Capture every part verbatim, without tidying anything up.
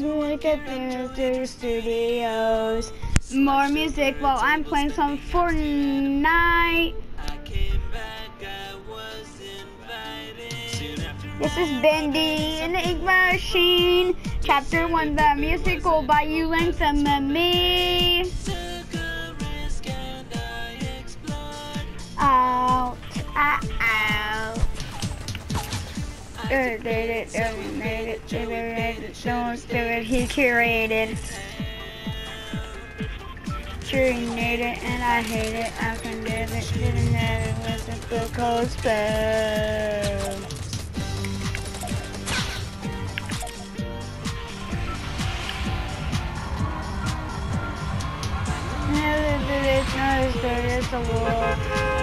Look at the studios. More music while I'm playing some Fortnite. This is Bendy in the Ink Machine. Chapter one, the musical by you and some of me. Out, out, out. Did it, did it, made it, did it, don't do it, he curated. Curated, and I hate it, I can do it, didn't it, with a good cold spell. Never did it, not as good as the wolf.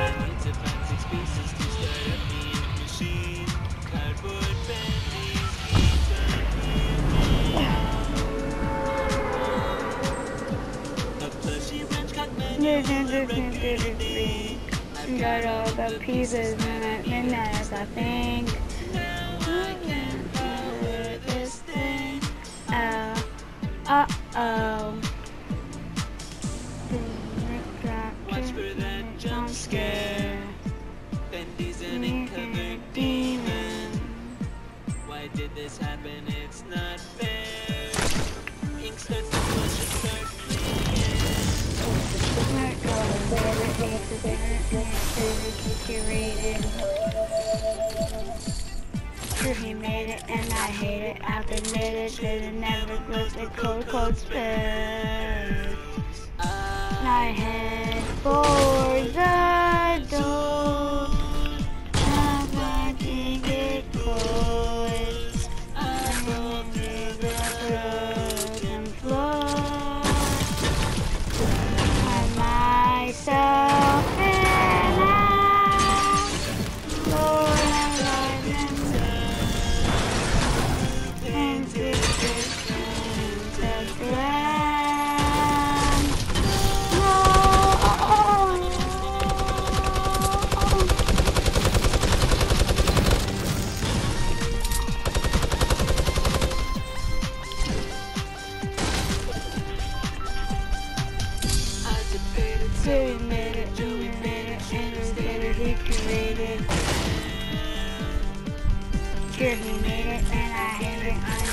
Got all the pieces at midnight as I think. This thing. Oh, uh oh. Watch for that jump scare. Bendy's an ink-covered demon. Why did this happen? It's not fair. Ink starts to flush and start fleeing. Sure, he made it, and I hate it. I've admitted that it never was a cold, cold spell. I head for the door. I'm watching it close. I'm over the broken floor. I'm myself and I. Lord, I love them and systems of land. No. So we made it, we made it, and we made it, he created. Sure, he made it, and I hate it, I'm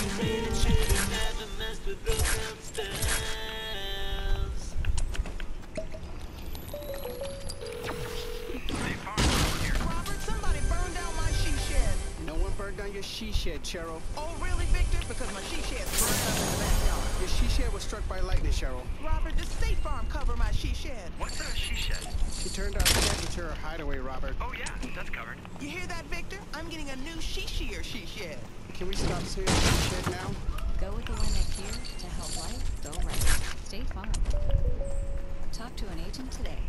Robert, somebody burned down my she shed. No one burned down your she shed, Cheryl. Oh, really, Victor? Because my she shed burned down in the backyard. Your she shed was struck by lightning, Cheryl. Robert, the State Farm cover my she shed. What's a she shed? She turned our shed into her hideaway, Robert. Oh yeah, that's covered. You hear that, Victor? I'm getting a new she shear she shed. Can we stop saying she shed now? Go with the limit here to help life go right. State Farm. Talk to an agent today.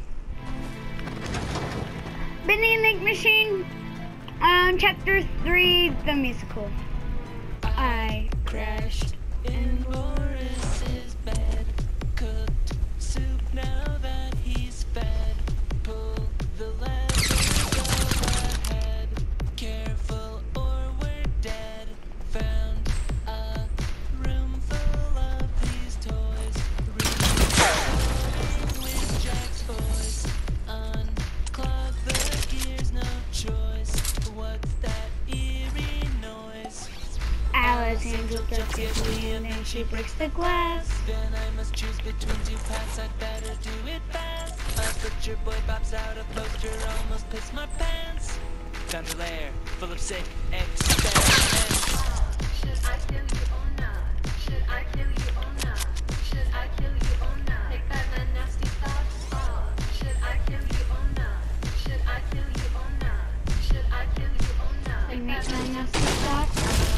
Bendy and the Ink Machine, um, chapter three, the musical. I crashed in Boris's bed, cooked soup now that he's fed. Pull the levers overhead, careful or we're dead. Found a room full of these toys, reloading with Jack's boys. Unclog the gears, no choice. What's that eerie noise? Alice handles the quickly and then she breaks the glass. Then I must choose between two paths, I'd better do it fast. A butcher boy pops out a poster, almost pissed my pants. Found a lair full of sick experiments. Should I kill you or not? Should I kill you or not? Should I kill you or not? Take back my nasty thoughts off. Should I kill you or not? Should I kill you or not? Should I kill you or not? I make my nasty thoughts.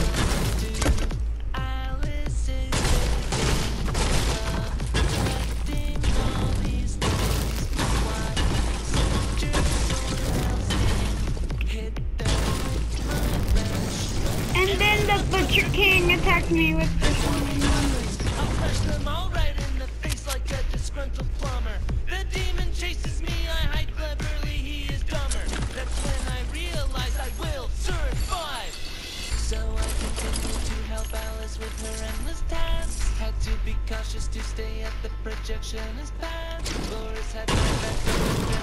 And then the Butcher King attacked me with this one. I'll crush them all right in the face like a disgruntled plumber. The demon chases me, I hide cleverly, he is dumber. That's when I realize I will survive. So I continue to help Alice with her endless tasks. Had to be cautious to stay at the projectionist path. Boris had to back to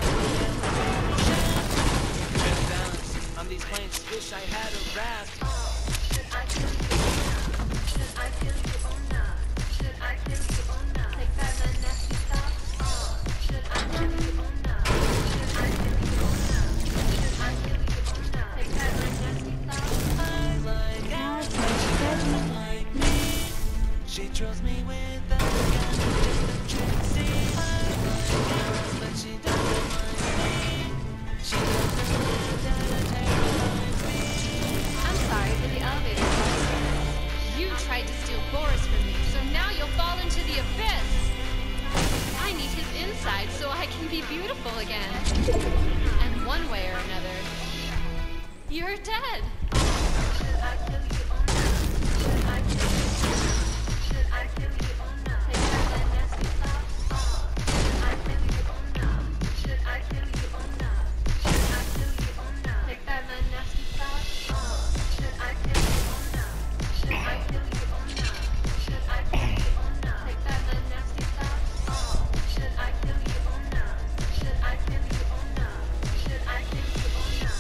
the balance on these planes. Wish I had a raft. Should I kill you or not? Should I kill you or not? Should I kill you or not? Take back my nasty thoughts. Uh, should I kill you or not? Should I kill you or not? Should I kill you or not? Take back my nasty thoughts. I like how she doesn't like me. She trolls me without a gun, just a tricksy. I like girls, but she doesn't like me. She doesn't live that terrifies me. I'm sorry for the elevator. You tried to steal Boris from me, so now you'll fall into the abyss. I need his inside so I can be beautiful again. And one way or another, you're dead. Should I kill you or not? Should I kill you or not? Should I kill you or not? Take back my nasty thoughts. Uh, should I kill you or not? Should I kill you or not? Should I kill you or not? Take back my nasty thoughts. Uh, should I kill you or not? Should I kill you or not? Should I kill you or not? Take back my nasty thoughts. Uh, should I kill you or not? Should I kill you or not? Should I kill you or not?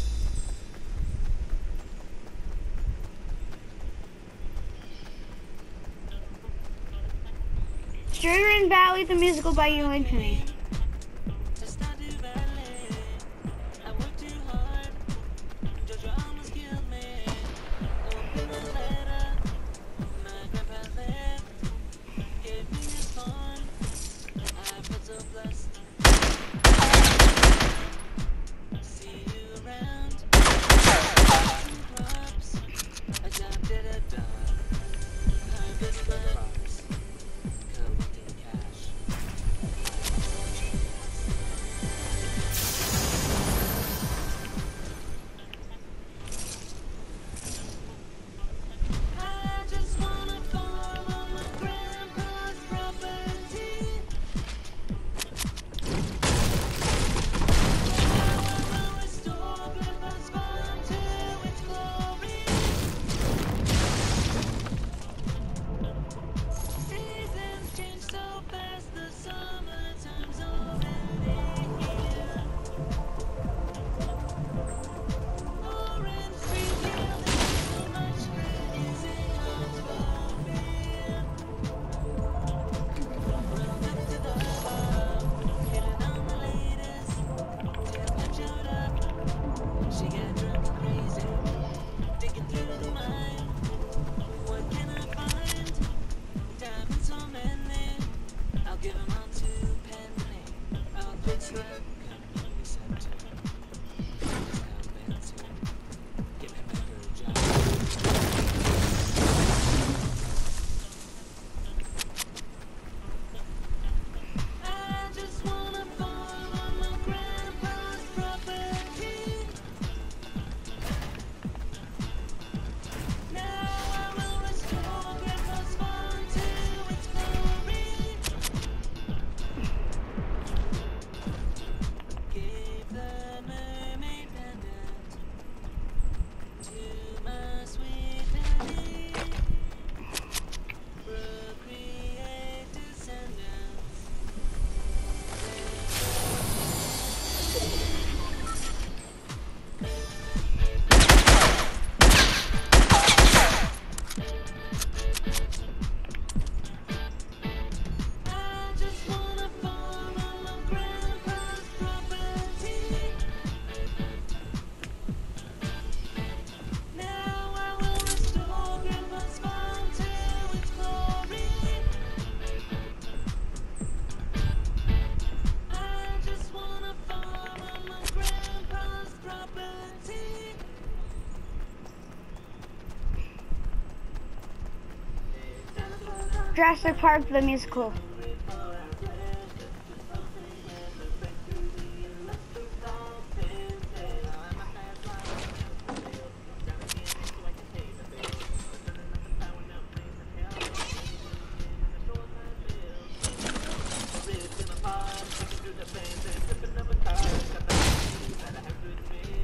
Sugar and Valley, the musical by you and me. Just not do ballet. I work too hard. Jojo almost killed me. Open a letter. My grandpa left. Gave me his phone. I felt so blessed. See you around. Some clubs. Adopted a dog. Her business. Collecting cash. I just wanna farm on my grandpa's property. I will restore grandpa's farm to its glory. Seasons change so fast, the summertime's already here. Orange tree building so much is enough for me. Rolled up to the pub, hitting on the latest. Till Pep showed up, she got drunk and crazy, digging through the mine. What can I find? Diamonds so many, I'll give 'em all to Penny. I'll fix the company center. Just how fancy. Give me back her job. I just wanna farm on my grandpa's property. Now I will restore grandpa's farm to its glory. Gave the mermaid pendant to my sweet Penny. Procreate descendants. I just wanna farm on my grandpa's property. Now I will restore grandpa's farm to its glory. I just wanna farm on my grandpa's property. Jurassic Park, the musical.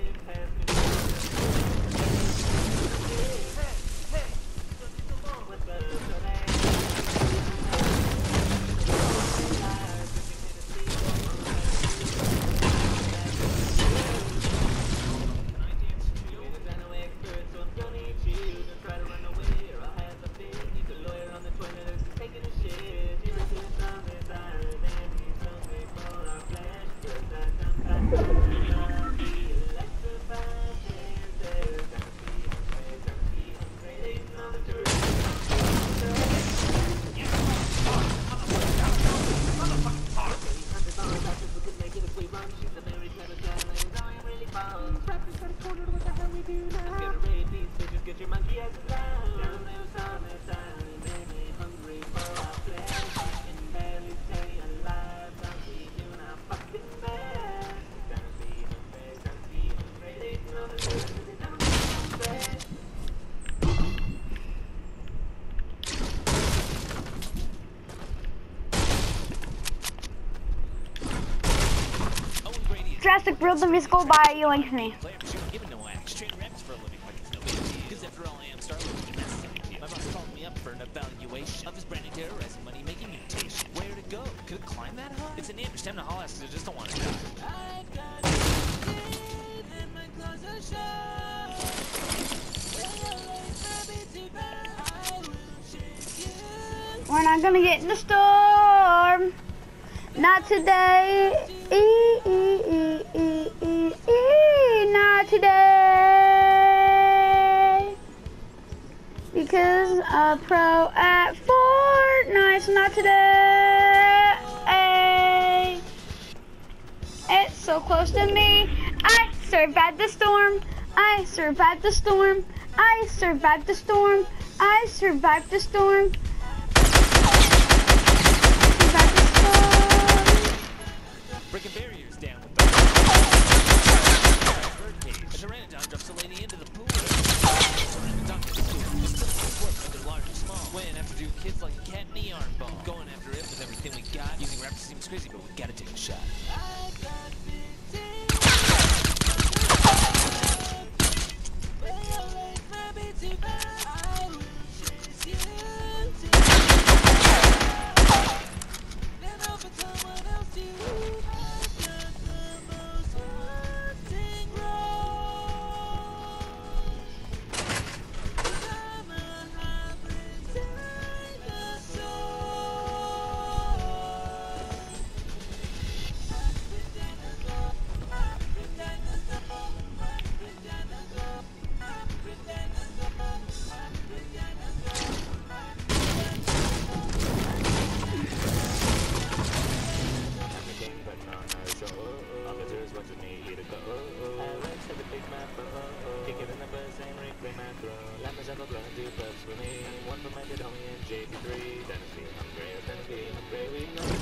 What's Jurassic World the musical by you and me. Player machine given no axe. Train reps for a living like it's no big deal. Because after all, I am Star Lord and that's something to. My boss called me up for an evaluation of his brand new terrorizing money making mutation. Where to go? Could it climb that high? It's an ambush. Time to haul ass because I just don't want to die. I've got teeth and my claws are sharp. I will shake you. We're not gonna get in the storm. Not today. E -e -e -e -e -e. Not today. Because I'm pro at Fortnite. Not today. It's so close to me. I survived the storm. I survived the storm. I survived the storm. I survived the storm. Survived the storm. Breaking barriers down with the birdcage. A pteranodon drops a lady into the pool. Pteranodon gets school. Still support whether large or small. When after do kids like a cat in the yarn ball. Going after it with everything we got. Using raptors seems crazy, but we gotta take a shot. I got fifteen. Too bad. I will chase you to then over someone else to I've got the most haunting role. I'm a hybrid dinosaur. Hybrid dinosaur. Hybrid dinosaur. Hybrid dinosaur. Hybrid dinosaur. Hybrid dinosaur. Everything but not a show. Officers watching me eat a go. Alex have a big map. Kick it in the bus and reclaim my throne. Let me have a blood two clubs for me. One for my dead homie and J P three. Dynasty, I'm great, Dynasty, I'm great. We know